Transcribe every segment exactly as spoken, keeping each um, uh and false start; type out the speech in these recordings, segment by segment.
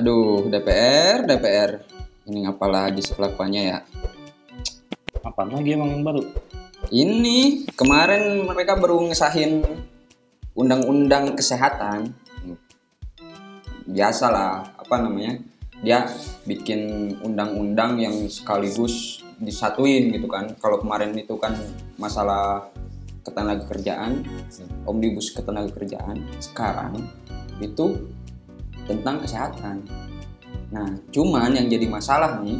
Aduh, D P R, D P R. Ini apa lagi sih kelakuannya ya? Apaan lagi emang yang baru? Ini kemarin mereka baru ngesahin undang-undang kesehatan. Biasalah, apa namanya? Dia bikin undang-undang yang sekaligus disatuin gitu kan. Kalau kemarin itu kan masalah ketenagakerjaan, omnibus ketenagakerjaan. Sekarang itu tentang kesehatan. Nah, cuman yang jadi masalah nih,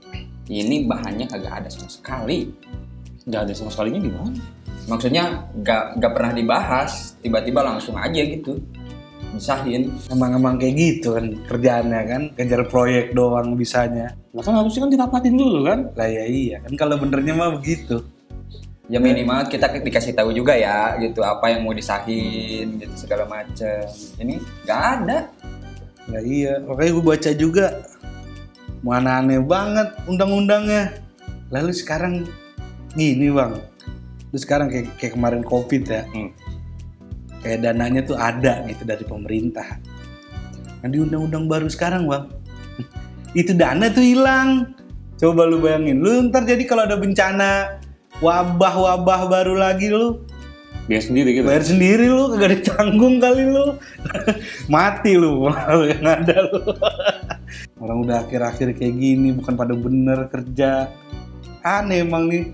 ini bahannya kagak ada sama sekali. Nggak ada sama sekalinya gimana? Maksudnya nggak nggak pernah dibahas, tiba-tiba langsung aja gitu disahin. Emang-emang kayak gitu kan kerjaannya kan, kejar proyek doang bisanya. Lah kan harusnya kan dirapatin dulu kan? Lah ya iya kan kalau benernya mah begitu. Ya minimal kita dikasih tahu juga ya gitu apa yang mau disahin gitu segala macam. Ini nggak ada. Lah iya, makanya gue baca juga. Mana aneh banget undang-undangnya. Lalu sekarang gini bang, lu sekarang kayak, kayak kemarin COVID ya, hmm. kayak dananya tuh ada gitu dari pemerintah. Nah di undang-undang baru sekarang bang, itu dana tuh hilang. Coba lu bayangin, lu ntar jadi kalau ada bencana wabah-wabah baru lagi lu biar sendiri gitu. Bayar sendiri lu, kagak ditanggung kali lu. Mati lu, yang ada lu. Orang udah akhir-akhir kayak gini, bukan pada bener kerja. Aneh emang nih.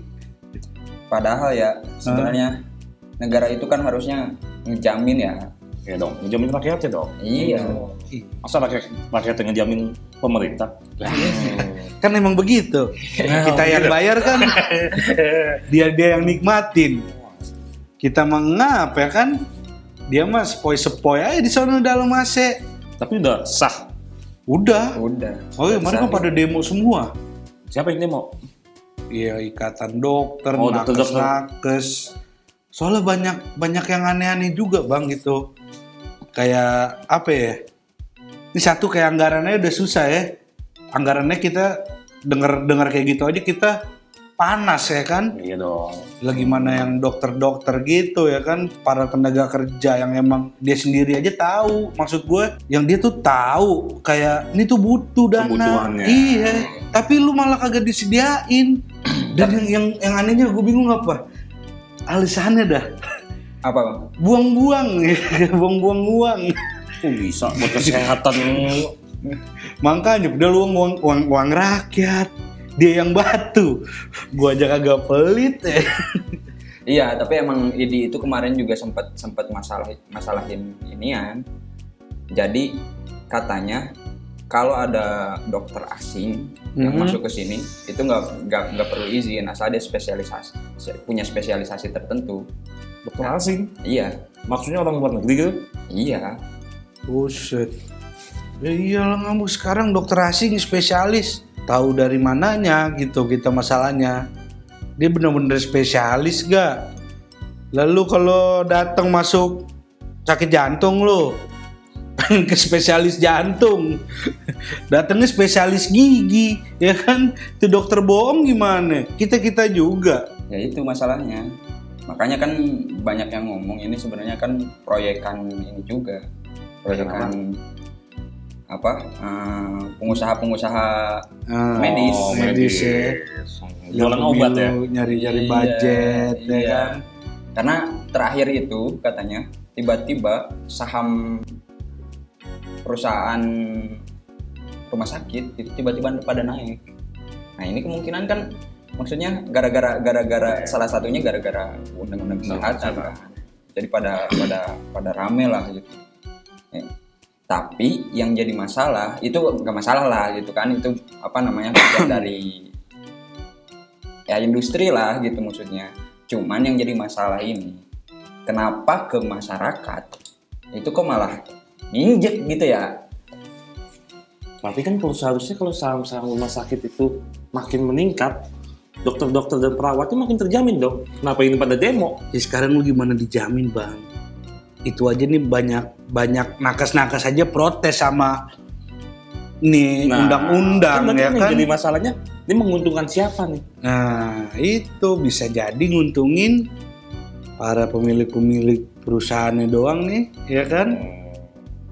Padahal ya sebenarnya huh? negara itu kan harusnya ngejamin ya. Ya dong, ngejamin rakyatnya dong. Iya. Masa rakyat rakyatnya ngejamin pemerintah? Kan emang begitu. Nah, kita yang bayar kan, dia dia yang nikmatin. Kita mengap ya kan, dia mah sepoi-sepoi aja di sana dalam A C. Tapi udah sah. Udah. Udah. Oh iya, kemarin kan pada demo semua. Siapa yang demo? Iya, ikatan dokter, oh, nakes-nakes. Soalnya banyak banyak yang aneh-aneh juga bang gitu. Kayak apa ya? Ini satu kayak anggarannya udah susah ya. Anggarannya kita dengar-dengar kayak gitu aja kita panas ya kan? Iya dong. Lagi mana yang dokter-dokter gitu ya kan, para tenaga kerja yang emang dia sendiri aja tahu, maksud gue yang dia tuh tahu kayak ini tuh butuh dana. Iya, tapi lu malah kagak disediain. Dan yang yang yang anehnya gue bingung apa? Alasannya dah. Apa bang? Buang-buang, buang-buang uang. Kok bisa buat kesehatan? Makanya udah lu uang, uang uang rakyat. Dia yang batu, gua aja kagak pelit ya. Iya, tapi emang I D I itu kemarin juga sempat sempat masalah masalahin inian. Jadi katanya kalau ada dokter asing mm-hmm. yang masuk ke sini itu nggak nggak nggak perlu izin asal dia spesialisasi punya spesialisasi tertentu. Dokter asing? Iya. Maksudnya orang luar negeri gitu? Iya. Buset. Ya iyalah kamu sekarang dokter asing spesialis. Tahu dari mananya gitu kita masalahnya. Dia benar-benar spesialis gak? Lalu kalau datang masuk sakit jantung lo ke spesialis jantung. Datangnya spesialis gigi, ya kan? Itu dokter bohong gimana? Kita-kita juga. Ya itu masalahnya. Makanya kan banyak yang ngomong ini sebenarnya kan proyekan ini juga. Proyekan apa uh, pengusaha-pengusaha uh, medis oh, medis ya jualan obat ya nyari-nyari budget iya, ya iya. kan karena terakhir itu katanya tiba-tiba saham perusahaan rumah sakit itu tiba-tiba pada naik. Nah ini kemungkinan kan maksudnya gara-gara gara-gara salah satunya gara-gara undang-undang kesehatan kan. Jadi pada pada pada rame lah gitu. Ya. Tapi yang jadi masalah itu nggak masalah lah gitu kan, itu apa namanya dari ya industri lah gitu maksudnya. Cuman yang jadi masalah ini kenapa ke masyarakat itu kok malah nginjek gitu ya? Tapi kan kalau seharusnya kalau saham-saham rumah sakit itu makin meningkat, dokter-dokter dan perawatnya makin terjamin dong. Kenapa ini pada demo? Ya sekarang lu gimana dijamin bang? Itu aja nih banyak banyak nakas-nakas aja protes sama nih nah, undang-undang kan ya kan. Jadi masalahnya ini menguntungkan siapa nih? Nah itu bisa jadi nguntungin para pemilik-pemilik perusahaannya doang nih, ya kan?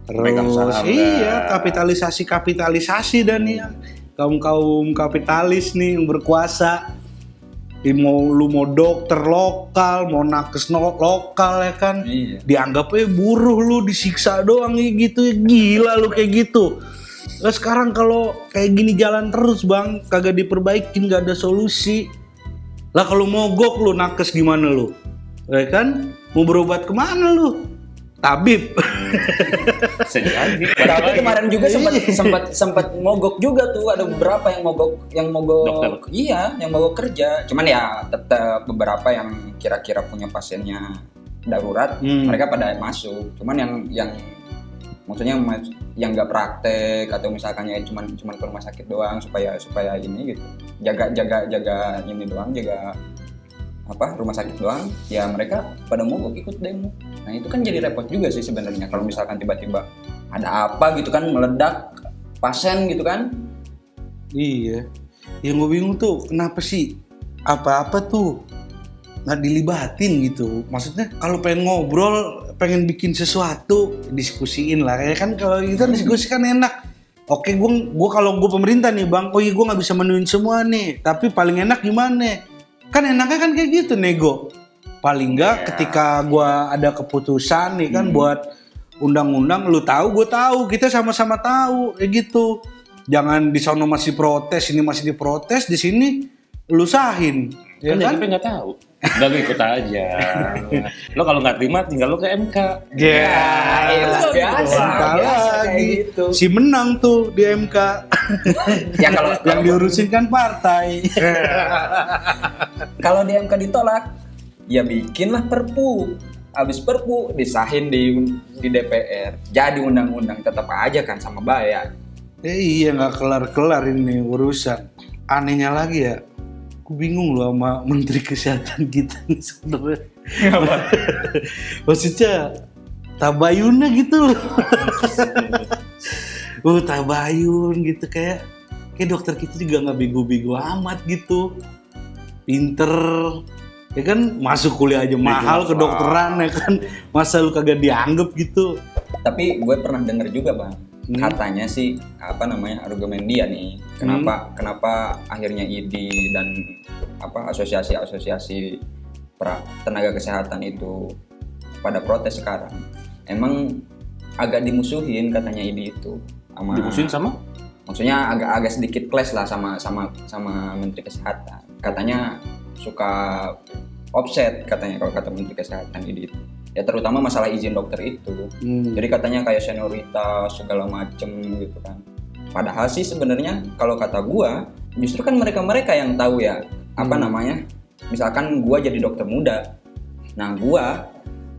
Pegang Terus saham, iya, dah. kapitalisasi-kapitalisasi dan ya kaum-kaum kapitalis nih yang berkuasa. Di mau lu mau dokter lokal, mau nakes no- lokal ya kan. Iya. Dianggapnya buruh lu disiksa doang ya gitu. Gila lu kayak gitu. Lah sekarang kalau kayak gini jalan terus bang, kagak diperbaikin, gak ada solusi. Lah kalau mogok lu nakes gimana lu? Ya kan? Mau berobat kemana lu? Tabib. Sejadi. Tapi kemarin juga sempat sempat sempat mogok juga tuh, ada beberapa yang mogok yang mogok Dokter. iya yang mogok kerja. Cuman ya tetap beberapa yang kira-kira punya pasiennya darurat, Hmm. mereka pada masuk. Cuman yang yang maksudnya mas- yang nggak praktek atau misalkan ya cuman cuman ke rumah sakit doang supaya supaya ini gitu. Jaga jaga jaga ini doang, jaga apa rumah sakit doang, ya mereka pada mogok ikut demo. Nah itu kan jadi repot juga sih sebenarnya kalau misalkan tiba-tiba ada apa gitu kan meledak pasien gitu kan. Iya. Yang gue bingung tuh kenapa sih apa-apa tuh nggak dilibatin gitu. Maksudnya kalau pengen ngobrol, pengen bikin sesuatu, diskusiin lah. Kayak kan kalau kita diskusi kan enak. Oke, gue gue kalau gue pemerintah nih bang, oh iya gue nggak bisa menuin semua nih. Tapi paling enak gimana? Kan enaknya kan kayak gitu nego. Paling enggak Yeah. ketika gue ada keputusan nih kan buat undang-undang, lu tahu gue tahu, kita sama-sama tahu kayak gitu. Jangan di sono masih protes, ini masih diprotes, di sini lu sahin, ya Kan kan? J K P nggak tahu. Udah lu ikut aja. Lo kalau nggak terima tinggal lo ke M K. Ya, iya, biasa, M K biasa kayak lagi. gitu. Si menang tuh di M K. Ya kalau Yang kalau- diurusin kan partai. Kalau di M K ditolak, ya bikinlah perpu. Habis perpu disahin di di D P R. Jadi undang-undang tetap aja kan sama bayar. Eh, iya nggak kelar-kelar ini urusan. Anehnya lagi ya, aku bingung loh sama Menteri Kesehatan kita nih sebenarnya. Maksudnya tabayunnya gitu loh. Oh tabayun gitu kayak kayak dokter kita juga nggak bego-bego amat gitu. Pinter, ya kan masuk kuliah aja mahal Jelas kedokteran ya kan, masa lu kagak dianggap gitu. Tapi gue pernah denger juga bang, Hmm. katanya sih apa namanya argumen dia nih, kenapa kenapa akhirnya I D I dan apa asosiasi-asosiasi pra- tenaga kesehatan itu pada protes sekarang. Emang agak dimusuhin katanya I D I itu sama Dimusuhin sama? maksudnya agak-agak sedikit clash lah sama sama sama Menteri Kesehatan. Katanya suka offset katanya kalau kata Menteri Kesehatan I D I itu. Ya terutama masalah izin dokter itu. Hmm. Jadi katanya kayak senioritas segala macem gitu kan. Padahal sih sebenarnya kalau kata gua justru kan mereka-mereka yang tahu ya apa Hmm. namanya. Misalkan gua jadi dokter muda. Nah, gua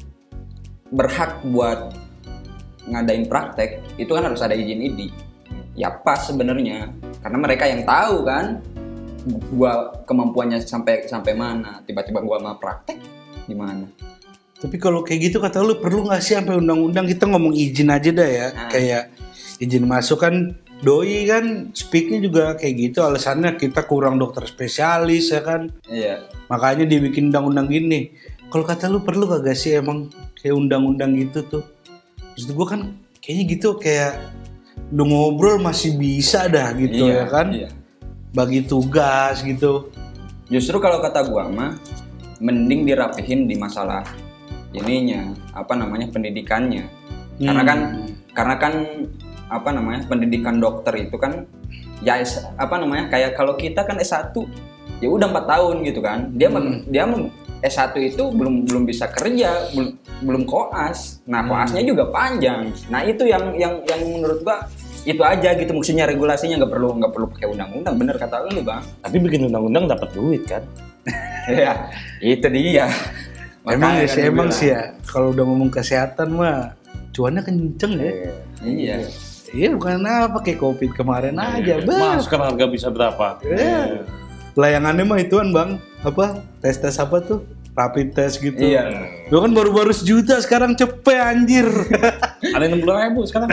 berhak buat ngadain praktek itu kan harus ada izin I D I. Ya pas sebenarnya karena mereka yang tahu kan gua kemampuannya sampai sampai mana, tiba-tiba gua mau praktek gimana. Tapi kalau kayak gitu kata lu perlu nggak sih sampai undang-undang kita ngomong izin aja dah ya, Nah. kayak izin masuk kan doi kan speaknya juga kayak gitu alasannya kita kurang dokter spesialis ya kan, Iya. makanya dibikin undang-undang gini. Kalau kata lu perlu kagak sih emang kayak undang-undang gitu tuh? Maksud gua kan kayaknya gitu kayak lu ngobrol masih bisa dah gitu Iya, ya kan, iya. bagi tugas gitu. Justru kalau kata gua mah mending dirapihin di masalah ininya, apa namanya pendidikannya. Karena kan Hmm. karena kan apa namanya pendidikan dokter itu kan ya S- apa namanya kayak kalau kita kan S satu ya udah empat tahun gitu kan. Dia mem- dia mem- S satu itu belum belum bisa kerja, belum belum koas. Nah, koasnya juga panjang. Nah, itu yang yang yang menurut gua itu aja gitu maksudnya regulasinya nggak perlu nggak perlu pakai undang-undang, bener kata lu bang. Tapi bikin undang-undang dapat duit kan? Ya itu dia. Emang Makanya ya kan sih gua emang bilang. sih ya kalau udah ngomong kesehatan mah cuannya kenceng ya. Iya. Iya bukan apa kayak covid kemarin aja bang. Masker harga bisa berapa? Iya. Layangannya mah ituan bang, apa tes tes apa tuh rapid test gitu. Iya. Lu kan baru-baru sejuta sekarang cepet anjir. Ada enam puluh ribu sekarang.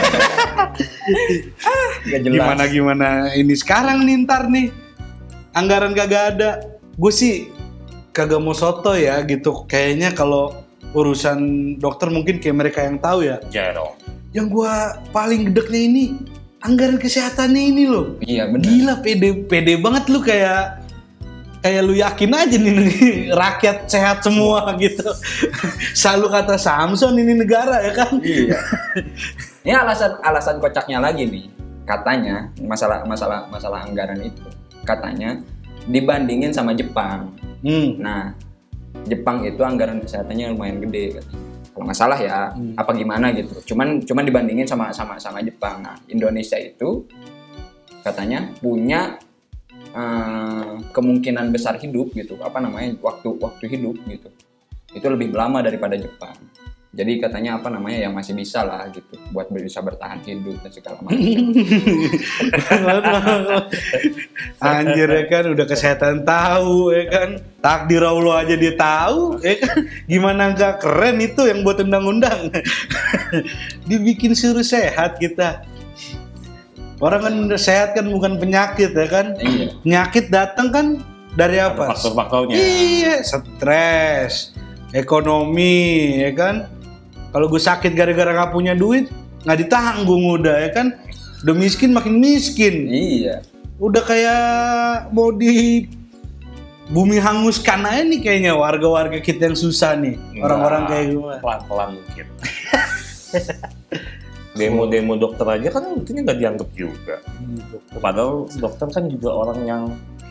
Gak jelas. Gimana gimana ini sekarang nih ntar nih anggaran kagak ada. Gue sih kagak mau soto ya gitu. Kayaknya kalau urusan dokter mungkin kayak mereka yang tahu ya. Jero. yang gua paling gedeknya ini anggaran kesehatannya ini loh. Iya benar. Gila, pede pede banget lu, kayak kayak lu yakin aja nih rakyat sehat semua gitu. Selalu kata Samson ini negara ya kan. Iya. Ini alasan alasan kocaknya lagi nih. Katanya masalah masalah masalah anggaran itu. Katanya dibandingin sama Jepang. Hmm. Nah, Jepang itu anggaran kesehatannya lumayan gede katanya. Kalau nggak salah ya, Hmm. apa gimana gitu. Cuman cuman dibandingin sama sama sama Jepang. Nah, Indonesia itu katanya punya uh, kemungkinan besar hidup gitu. Apa namanya? waktu waktu hidup gitu. Itu lebih lama daripada Jepang. Jadi katanya apa namanya ya masih bisa lah gitu buat bisa bertahan hidup dan segala macam. Anjir ya kan, udah kesehatan tahu ya kan, takdir Allah aja dia tahu ya kan, gimana nggak keren itu yang buat undang-undang. Dibikin suruh sehat kita. Orang kan udah sehat kan bukan penyakit ya kan. Iya. Penyakit datang kan dari apa? Faktor-faktornya. Iya, stres, ekonomi ya kan. Kalau gue sakit gara-gara nggak punya duit, nggak ditanggung udah ya kan. Udah miskin makin miskin. Iya. Udah kayak mau di bumi hanguskan aja nih kayaknya warga-warga kita yang susah nih. Orang-orang kayak gue. Pelan-pelan mungkin. Demo-demo dokter aja kan mungkin nggak dianggap juga. Padahal dokter kan juga orang yang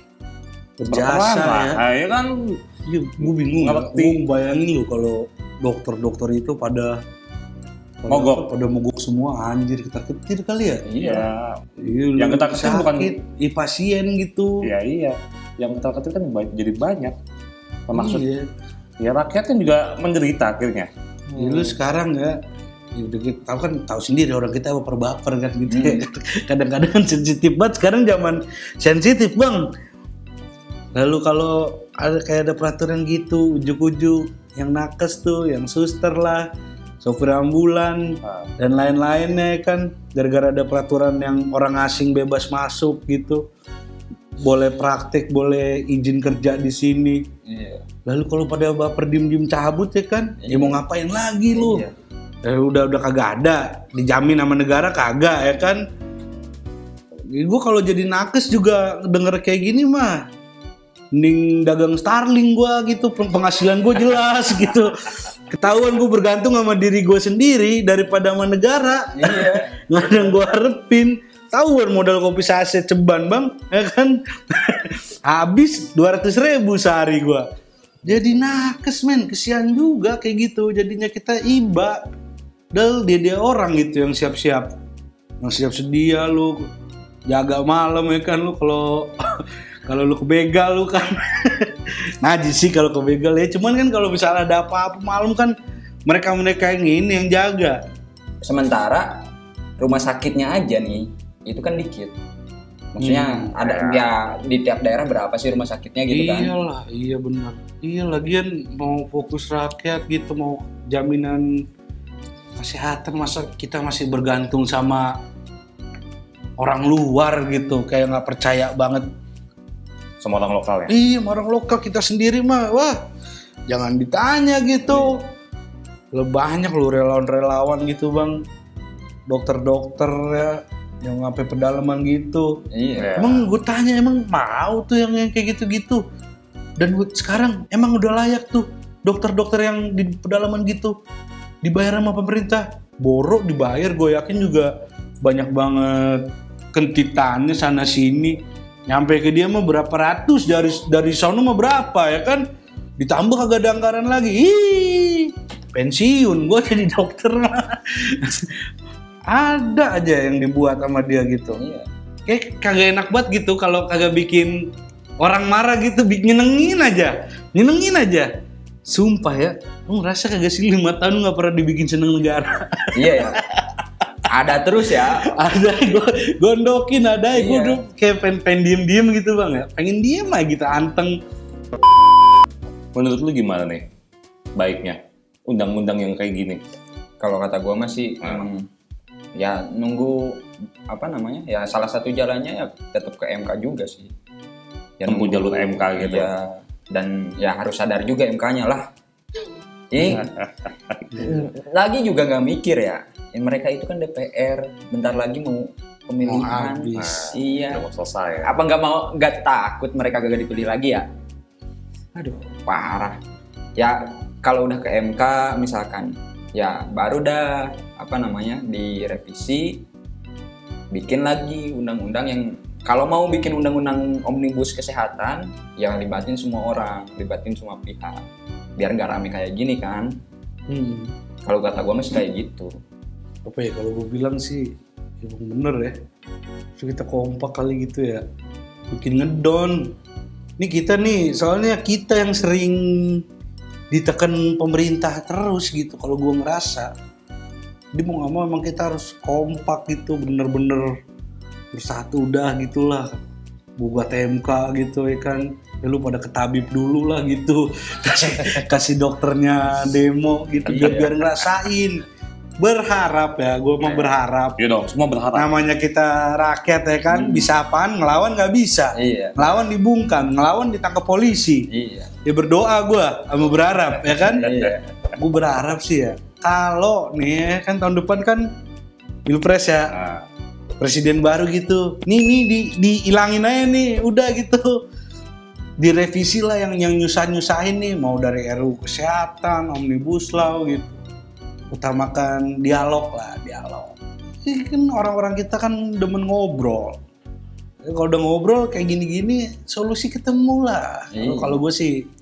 Berjasa lah. ya. Nah, ya kan. Iya, gue bingung. Ngerti. Gue bayangin lu kalau dokter-dokter itu pada pada Mogok. apa, pada mogok semua, anjir ketar-ketir kali ya. Iya. Iya, Yang lu ketar-ketir bukan- sakit, i pasien gitu. Ya iya. Yang ketar-ketir kan ba- jadi banyak. Maksud Iya. ya rakyat kan juga menderita akhirnya. Ya, lu sekarang ya, ya udah kita tahu kan, tahu sendiri orang kita baper-baper kan gitu ya. Kadang-kadang sensitif banget, sekarang zaman sensitif bang. Lalu kalau ada kayak ada peraturan gitu, ujuk-ujuk, yang nakes tuh, yang suster lah, sopir ambulan, Nah, dan lain-lainnya kan, gara-gara ada peraturan yang orang asing bebas masuk gitu, boleh praktek, boleh izin kerja di sini. Iya. Lalu kalau pada baper diem-diem cabut ya kan, ya Iya. mau ngapain lagi lu? Iya. Eh, udah udah kagak ada, dijamin sama negara kagak ya kan. Gue kalau jadi nakes juga denger kayak gini mah, mending dagang Starling gue gitu, penghasilan gue jelas gitu. Ketahuan gue bergantung sama diri gue sendiri daripada sama negara. Iya. Nggak ada yang gue harapin. Tahuan modal kopi saset ceban bang, ya kan? Habis dua ratus ribu sehari gue. Jadi nakes men, kesian juga kayak gitu. Jadinya kita iba. Del dia dia orang gitu yang siap-siap, yang siap sedia lu jaga malam ya kan lu kalau kalau lu kebegal lu kan. Najis sih kalau kebegal ya. Cuman kan kalau misalnya ada apa-apa malam kan mereka-mereka yang ini yang jaga. Sementara rumah sakitnya aja nih itu kan dikit. Maksudnya Hmm, ada ya di tiap daerah berapa sih rumah sakitnya gitu kan? Iyalah, iya benar. Iya lagian mau fokus rakyat gitu, mau jaminan kesehatan, masa kita masih bergantung sama orang luar gitu, kayak nggak percaya banget. sama orang lokal ya. Iya, sama orang lokal kita sendiri mah, wah jangan ditanya gitu. Lo banyak lo relawan-relawan gitu bang, dokter-dokter ya, yang sampai pedalaman gitu. Iya. Emang gue tanya, emang mau tuh yang, yang kayak gitu-gitu? Dan gua- sekarang emang udah layak tuh dokter-dokter yang di pedalaman gitu dibayar sama pemerintah? Borok dibayar, gue yakin juga banyak banget kentitannya sana sini. Nyampe ke dia mah berapa ratus, dari dari sono mah berapa ya kan? Ditambah kagak ada anggaran lagi. Ih, pensiun gue jadi dokter mah. Ada aja yang dibuat sama dia gitu. Iya. Kayak kagak enak banget gitu kalau kagak bikin orang marah gitu, bi- nyenengin aja, nyenengin aja. Sumpah ya, lu ngerasa kagak sih lima tahun nggak pernah dibikin seneng negara? Iya ya. Ada terus ya. Ada gue gondokin, ada gue Iya. udah kayak pengen, pengen diem diem gitu bang ya, pengen diem aja gitu anteng. Menurut lu gimana nih baiknya undang-undang yang kayak gini? Kalau kata gua masih Hmm. emang ya nunggu apa namanya? Ya salah satu jalannya ya tetap ke M K juga sih. Ya, Tempuh nunggu- jalur M K gitu. Ya, dan ya harus sadar juga M K-nya lah. Ini lagi juga nggak mikir ya. Ya, mereka itu kan D P R, bentar lagi mau pemilihan. Mau habis. Iya. Udah mau selesai. Ya. Apa nggak mau, nggak takut mereka gak dipilih lagi ya? Aduh, parah. Ya kalau udah ke M K misalkan, ya baru dah apa namanya direvisi, bikin lagi undang-undang yang kalau mau bikin undang-undang omnibus kesehatan, ya libatin semua orang, libatin semua pihak, biar nggak rame kayak gini kan. Hmm. Kalau kata gue masih kayak gitu. Apa ya kalau gue bilang sih emang bener ya. So, kita kompak kali gitu ya. Bikin ngedon. Ini kita nih, soalnya kita yang sering ditekan pemerintah terus gitu. Kalau gue ngerasa, dia mau nggak mau emang kita harus kompak gitu, bener-bener bersatu udah gitulah. Buat M K gitu ya kan. Ya lu pada ke tabib dulu lah gitu. Kasih, kasih dokternya demo gitu biar, biar ngerasain. Berharap ya, gue mau berharap. Iya dong, semua berharap. Namanya kita rakyat ya kan, hmm. bisa apaan, ngelawan nggak bisa. Iya. Ngelawan dibungkam, ngelawan ditangkap polisi. Iya. Ya berdoa gue, sama berharap ya kan. Iya. Gue berharap sih ya, kalau nih ya, kan tahun depan kan Pilpres ya, Nah. presiden baru gitu. Nih nih di dihilangin aja nih, udah gitu. Direvisi lah yang yang nyusah-nyusahin nih, mau dari R U U kesehatan, omnibus law gitu. Utamakan dialog lah, dialog. Ini kan orang-orang kita kan demen ngobrol. Kalau udah ngobrol kayak gini-gini, solusi ketemu lah. Iya. Kalau gue sih